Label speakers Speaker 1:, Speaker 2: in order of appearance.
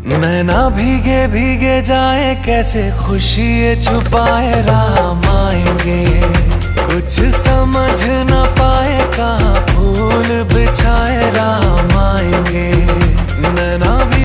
Speaker 1: नैना भीगे भीगे जाए, कैसे खुशी ये छुपाए, राम आएंगे कुछ समझ न पाए, कहाँ फूल